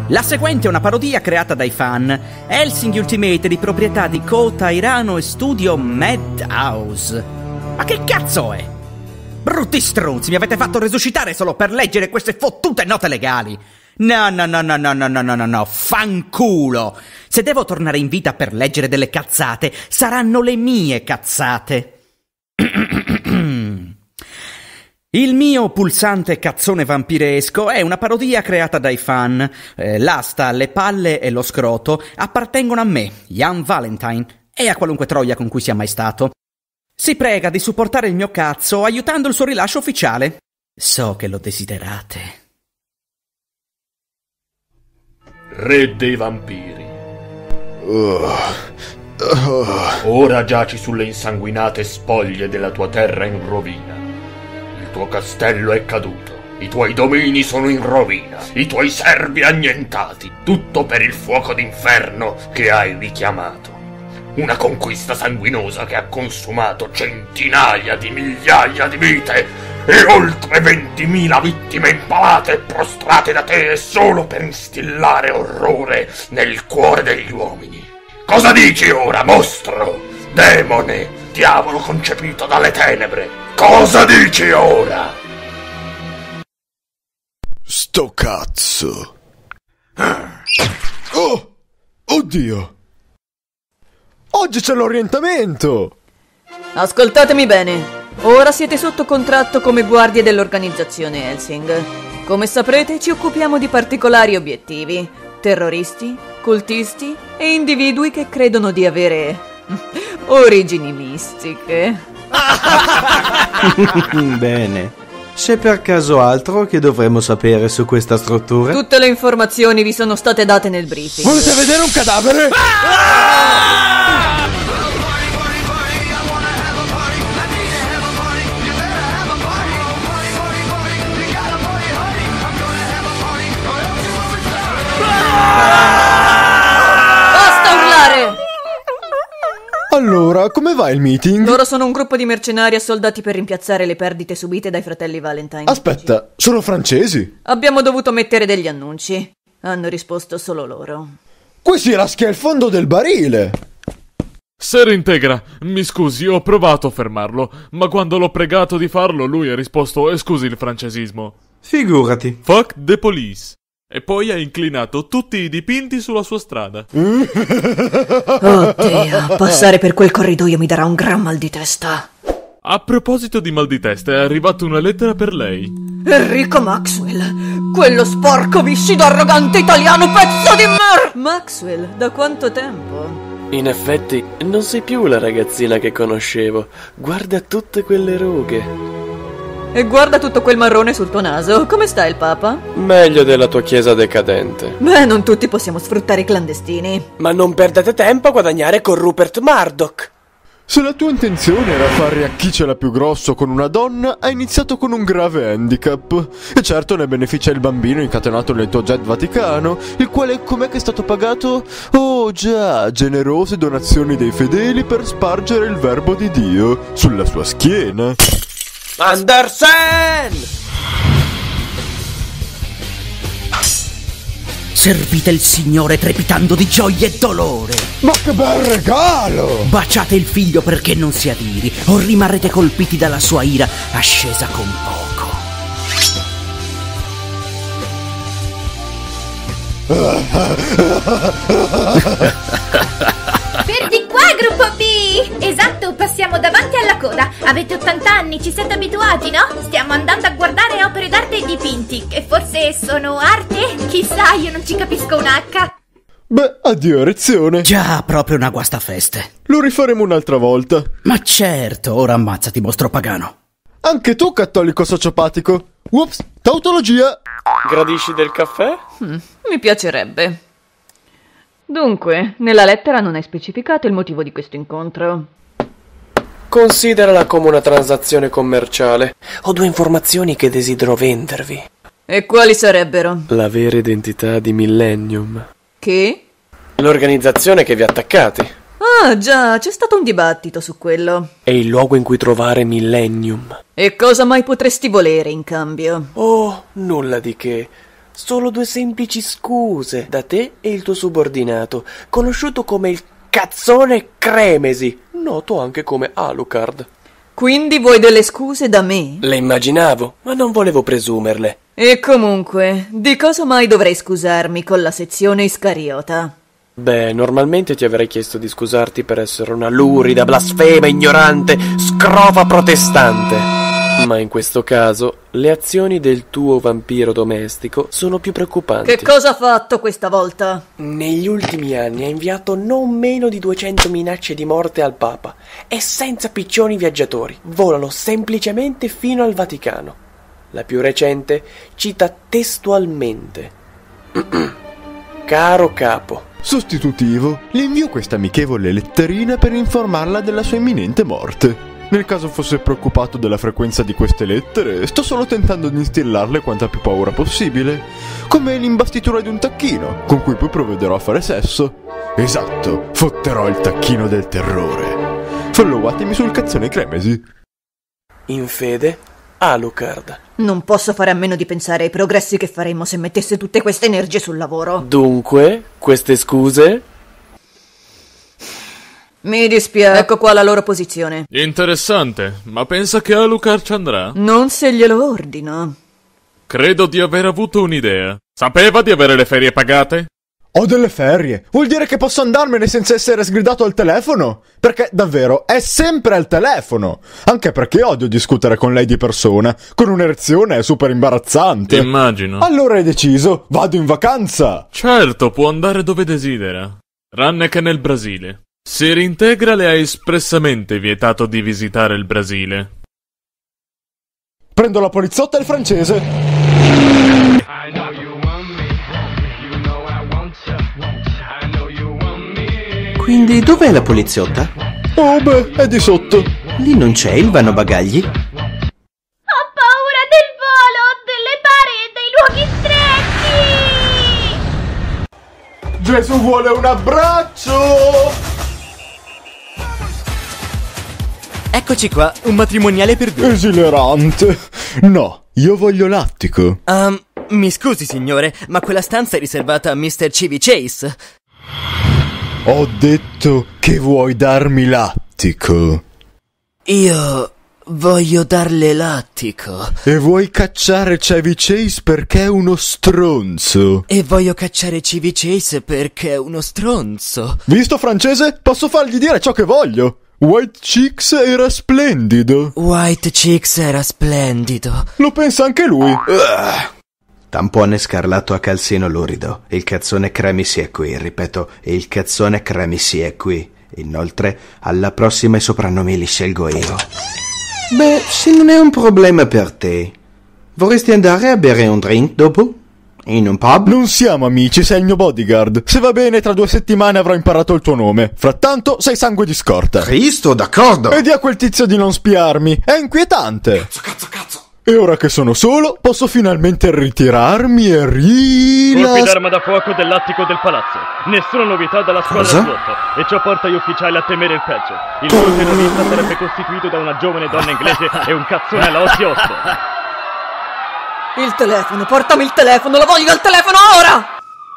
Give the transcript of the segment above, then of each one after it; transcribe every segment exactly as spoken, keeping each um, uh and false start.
La seguente è una parodia creata dai fan. Hellsing Ultimate è di proprietà di Kota Hirano e studio Madhouse. Ma che cazzo è? Brutti strunzi, mi avete fatto resuscitare solo per leggere queste fottute note legali. No, no, no, no, no, no, no, no, no, no, fanculo. Se devo tornare in vita per leggere delle cazzate, saranno le mie cazzate. Il mio pulsante cazzone vampiresco è una parodia creata dai fan. Eh, l'asta, le palle e lo scroto appartengono a me, Jan Valentine, e a qualunque troia con cui sia mai stato. Si prega di supportare il mio cazzo aiutando il suo rilascio ufficiale. So che lo desiderate. Re dei vampiri. Uh, uh. Ora giaci sulle insanguinate spoglie della tua terra in rovina. Il tuo castello è caduto, i tuoi domini sono in rovina, i tuoi servi annientati, tutto per il fuoco d'inferno che hai richiamato. Una conquista sanguinosa che ha consumato centinaia di migliaia di vite e oltre ventimila vittime impalate e prostrate da te solo per instillare orrore nel cuore degli uomini. Cosa dici ora, mostro, demone, diavolo concepito dalle tenebre? Cosa dici ora? Sto cazzo. Oh, oddio. Oggi c'è l'orientamento. Ascoltatemi bene. Ora siete sotto contratto come guardie dell'organizzazione Hellsing. Come saprete, ci occupiamo di particolari obiettivi: terroristi, cultisti e individui che credono di avere origini mistiche. Bene. C'è per caso altro che dovremmo sapere su questa struttura? Tutte le informazioni vi sono state date nel briefing. Volete vedere un cadavere? Basta urlare! Allora, come va il meeting? Loro sono un gruppo di mercenari assoldati per rimpiazzare le perdite subite dai fratelli Valentine. Aspetta, sono francesi? Abbiamo dovuto mettere degli annunci. Hanno risposto solo loro. Qui si raschia il fondo del barile. Ser Integra, mi scusi, ho provato a fermarlo, ma quando l'ho pregato di farlo lui ha risposto "eh, scusi il francesismo". Figurati. Fuck the police. E poi ha inclinato tutti i dipinti sulla sua strada. Oddio, passare per quel corridoio mi darà un gran mal di testa. A proposito di mal di testa, è arrivata una lettera per lei. Enrico Maxwell, quello sporco, viscido, arrogante italiano, pezzo di mer... Maxwell, da quanto tempo? In effetti, non sei più la ragazzina che conoscevo. Guarda tutte quelle rughe. E guarda tutto quel marrone sul tuo naso. Come sta il Papa? Meglio della tua chiesa decadente. Beh, non tutti possiamo sfruttare i clandestini. Ma non perdete tempo a guadagnare con Rupert Murdoch. Se la tua intenzione era fare a chi ce l'ha più grosso con una donna, hai iniziato con un grave handicap. E certo ne beneficia il bambino incatenato nel tuo jet Vaticano, il quale com'è che è stato pagato? Oh già, generose donazioni dei fedeli per spargere il verbo di Dio sulla sua schiena. Andersen! Servite il Signore trepitando di gioia e dolore. Ma che bel regalo! Baciate il figlio perché non si adiri, o rimarrete colpiti dalla sua ira ascesa con poco. Per di qua, gruppo B! Esatto, passiamo davanti alla coda. Avete ottanta anni, ci siete abituati, no? Stiamo andando a guardare opere d'arte e dipinti, che forse sono arte? Chissà, io non ci capisco un H. Beh, addio erezione. Già, proprio una guastafeste. Lo rifaremo un'altra volta. Ma certo, ora ammazzati, mostro pagano. Anche tu, cattolico sociopatico. Ups, tautologia. Gradisci del caffè? Hmm, mi piacerebbe. Dunque, nella lettera non hai specificato il motivo di questo incontro. Considerala come una transazione commerciale. Ho due informazioni che desidero vendervi. E quali sarebbero? La vera identità di Millennium. Che? L'organizzazione che vi ha attaccati. Ah, già, c'è stato un dibattito su quello. E il luogo in cui trovare Millennium. E cosa mai potresti volere in cambio? Oh, nulla di che. Solo due semplici scuse da te e il tuo subordinato, conosciuto come il cazzone Cremesi, noto anche come Alucard. Quindi vuoi delle scuse da me? Le immaginavo, ma non volevo presumerle. E comunque, di cosa mai dovrei scusarmi con la sezione Iscariota? Beh, normalmente ti avrei chiesto di scusarti per essere una lurida, blasfema, ignorante, scrova protestante. Ma in questo caso, le azioni del tuo vampiro domestico sono più preoccupanti. Che cosa ha fatto questa volta? Negli ultimi anni ha inviato non meno di duecento minacce di morte al Papa e senza piccioni viaggiatori. Volano semplicemente fino al Vaticano. La più recente cita testualmente: Caro capo. Sostitutivo, le invio questa amichevole letterina per informarla della sua imminente morte. Nel caso fosse preoccupato della frequenza di queste lettere, sto solo tentando di instillarle quanta più paura possibile, come l'imbastitura di un tacchino, con cui poi provvederò a fare sesso. Esatto, fotterò il tacchino del terrore. Followatemi sul cazzone Cremesi. In fede, Alucard. Non posso fare a meno di pensare ai progressi che faremmo se mettesse tutte queste energie sul lavoro. Dunque, queste scuse? Mi dispiace. Ecco qua la loro posizione. Interessante, ma pensa che Alucard ci andrà? Non se glielo ordino. Credo di aver avuto un'idea. Sapeva di avere le ferie pagate? Ho delle ferie. Vuol dire che posso andarmene senza essere sgridato al telefono? Perché, davvero, è sempre al telefono. Anche perché odio discutere con lei di persona. Con un'erezione è super imbarazzante. Immagino. Allora hai deciso? Vado in vacanza. Certo, può andare dove desidera. Tranne che nel Brasile. Si rintegra le ha espressamente vietato di visitare il Brasile. Prendo la poliziotta e il francese. Quindi dov'è la poliziotta? Oh beh, è di sotto. Lì non c'è il vano bagagli? Ho paura del volo, delle pareti, dei luoghi stretti! Gesù vuole un abbraccio! Eccoci qua, un matrimoniale per due. Esilerante. No, io voglio lattico. Um, mi scusi signore, ma quella stanza è riservata a mister Chevy Chase. Ho detto che vuoi darmi lattico. Io voglio darle lattico. E vuoi cacciare Chevy Chase perché è uno stronzo. E voglio cacciare Chevy Chase perché è uno stronzo. Visto francese? Posso fargli dire ciò che voglio. White Chicks era splendido. White Chicks era splendido. Lo pensa anche lui. Uh. Tampone scarlato a calzino lurido. Il cazzone Cremisi è qui, ripeto, il cazzone Cremisi è qui. Inoltre, alla prossima i soprannomi li scelgo io. Beh, se non è un problema per te, vorresti andare a bere un drink dopo? In un pub? Non siamo amici, sei il mio bodyguard. Se va bene, tra due settimane avrò imparato il tuo nome. Frattanto, sei sangue di scorta. Cristo, d'accordo. E di a quel tizio di non spiarmi. È inquietante. Cazzo, cazzo, cazzo. E ora che sono solo, posso finalmente ritirarmi e rilassarmi. Colpi d'arma da fuoco dell'attico del palazzo. Nessuna novità dalla squadra Cosa? sotto. E ciò porta gli ufficiali a temere il peggio. Il loro terrorista sarebbe costituito da una giovane donna inglese e un cazzone alla Oziosto. Il telefono, portami il telefono, lo voglio al telefono ora!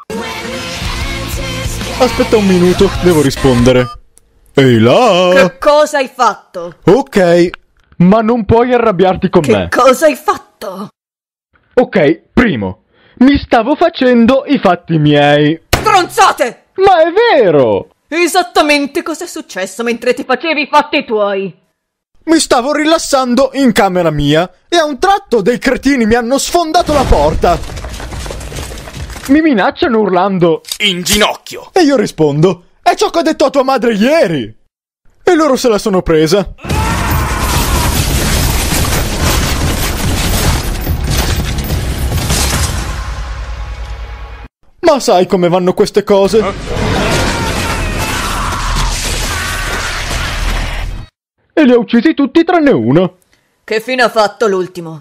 Aspetta un minuto, devo rispondere. Ehi là! Che cosa hai fatto? Ok, ma non puoi arrabbiarti con Che me. cosa hai fatto? Ok, primo, mi stavo facendo i fatti miei. Stronzate! Ma è vero! Esattamente cosa è successo mentre ti facevi i fatti tuoi? Mi stavo rilassando in camera mia e a un tratto dei cretini mi hanno sfondato la porta. Mi minacciano urlando in ginocchio. E io rispondo: è ciò che ho detto a tua madre ieri. E loro se la sono presa. Ma sai come vanno queste cose? E li ha uccisi tutti tranne uno. Che fine ha fatto l'ultimo?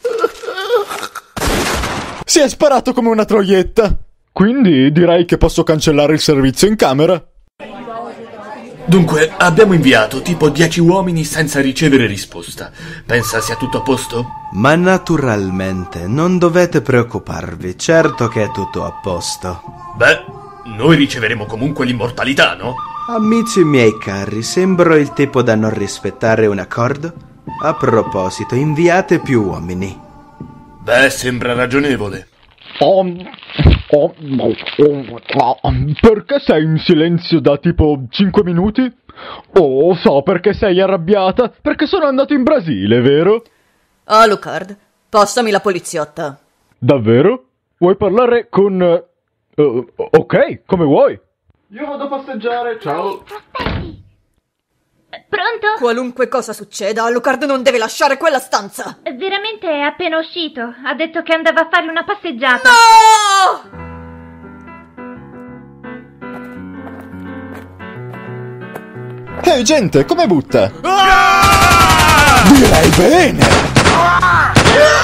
Si è sparato come una troietta. Quindi direi che posso cancellare il servizio in camera. Dunque, abbiamo inviato tipo dieci uomini senza ricevere risposta. Pensa sia tutto a posto? Ma naturalmente, non dovete preoccuparvi, certo che è tutto a posto. Beh, noi riceveremo comunque l'immortalità, no? Amici miei cari, sembro il tipo da non rispettare un accordo? A proposito, inviate più uomini. Beh, sembra ragionevole. Oh, oh, oh, oh, perché sei in silenzio da tipo cinque minuti? Oh, so perché sei arrabbiata, perché sono andato in Brasile, vero? Alucard, passami la poliziotta. Davvero? Vuoi parlare con... Uh, ok, come vuoi. Io vado a passeggiare, ciao. Pronto? Qualunque cosa succeda, Alucard non deve lasciare quella stanza. Veramente è appena uscito. Ha detto che andava a fare una passeggiata. No! Ehi, hey, gente, come butta? Ah! Direi bene! Ah!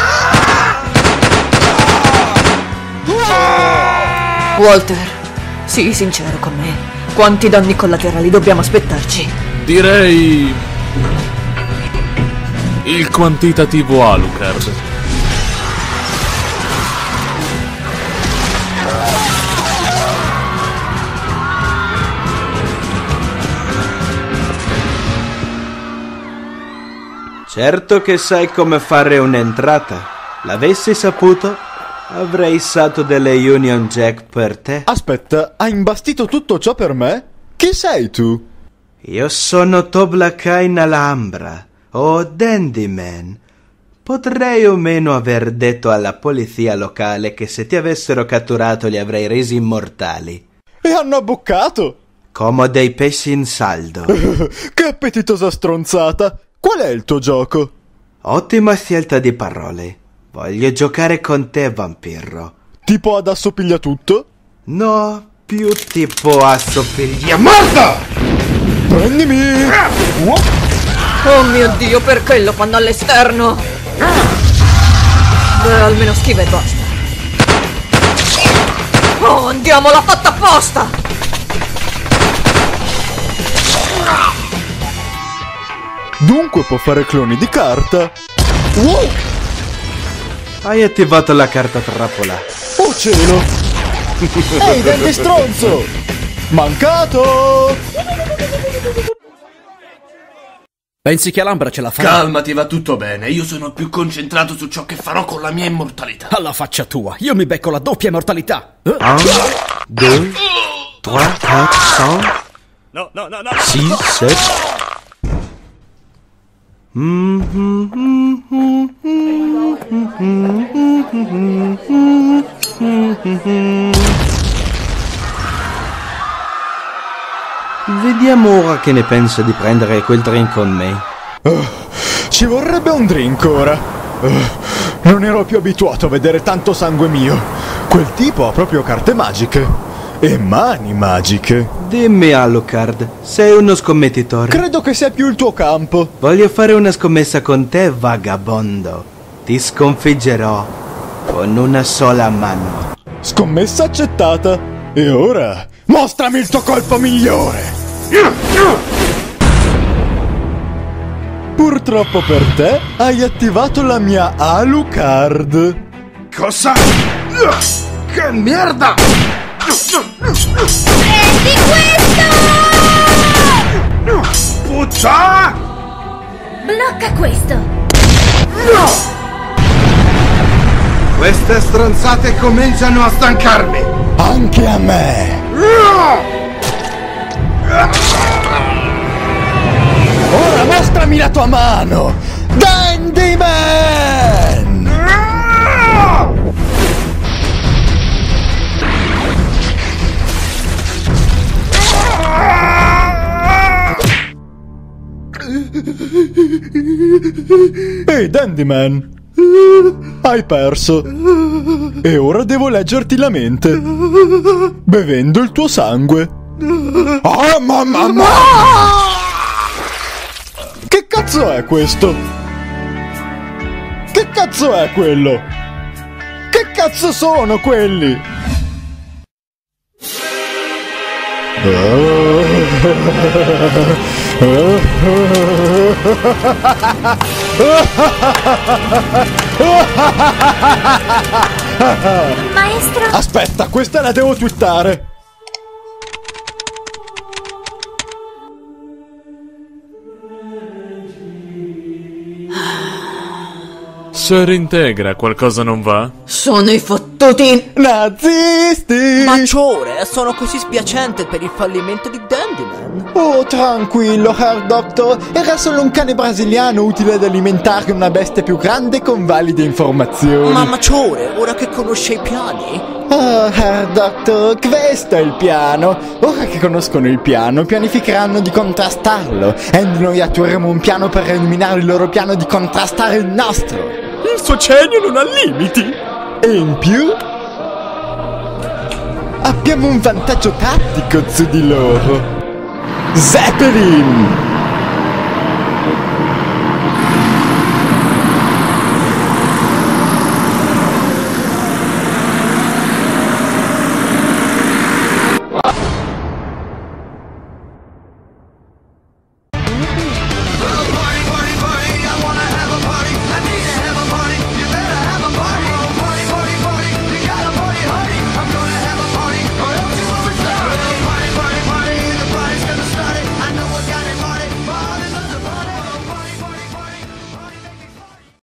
Walter, sii sincero con me. Quanti danni collaterali dobbiamo aspettarci? Direi... il quantitativo Alucard. Certo che sai come fare un'entrata. L'avessi saputo, avrei issato delle Union Jack per te. Aspetta, hai imbastito tutto ciò per me? Chi sei tu? Io sono Toblacain Alhambra, o Dandyman. Potrei o meno aver detto alla polizia locale che se ti avessero catturato li avrei resi immortali. E hanno abboccato? Come dei pesci in saldo. Che appetitosa stronzata! Qual è il tuo gioco? Ottima scelta di parole. Voglio giocare con te, vampiro. Tipo ad assopiglia tutto? No, più tipo assopiglia... Morta! Prendimi! Oh mio Dio, perché lo fanno all'esterno? Beh, almeno schiva e basta. Oh, andiamo, l'ha fatta apposta! Dunque può fare cloni di carta. Wow! Hai attivato la carta trappola. Oh cielo! Ehi, Dandy stronzo! Mancato! Pensi che Alhambra ce la fa? Calmati, va tutto bene. Io sono più concentrato su ciò che farò con la mia immortalità. Alla faccia tua, io mi becco la doppia immortalità. Un, due, tre, quattro, No, no, no, no. six, sept. Vediamo ora che ne pensa di prendere quel drink con me. Uh, ci vorrebbe un drink ora. Uh, non ero più abituato a vedere tanto sangue mio. Quel tipo ha proprio carte magiche. E mani magiche. Dimmi, Alucard, sei uno scommettitore? Credo che sia più il tuo campo. Voglio fare una scommessa con te, vagabondo. Ti sconfiggerò con una sola mano. Scommessa accettata. E ora, mostrami il tuo colpo migliore. Purtroppo per te, hai attivato la mia Alucard. Cosa? Che merda! Prendi questo! Puccia! Blocca questo! No! Queste stronzate cominciano a stancarmi! Anche a me! Ora mostrami la tua mano! Dandyman! Ehi, Dandyman! Hai perso. E ora devo leggerti la mente. Bevendo il tuo sangue. Oh, mamma mia! Che cazzo è questo? Che cazzo è quello? Che cazzo sono quelli? Oh. Maestro? Aspetta, questa la devo twittare. Sir Integra, qualcosa non va? Sono i fottuti nazisti! Maggiore, sono così spiacente per il fallimento di Dandyman. Oh, tranquillo, Herr Doctor. Era solo un cane brasiliano utile ad alimentare una bestia più grande con valide informazioni. Ma Maggiore, ora che conosce i piani? Oh, Herr Doctor, questo è il piano. Ora che conoscono il piano, pianificheranno di contrastarlo. E noi attueremo un piano per eliminare il loro piano di contrastare il nostro. Il suo genio non ha limiti. E in più abbiamo un vantaggio tattico su di loro. Zeppelin!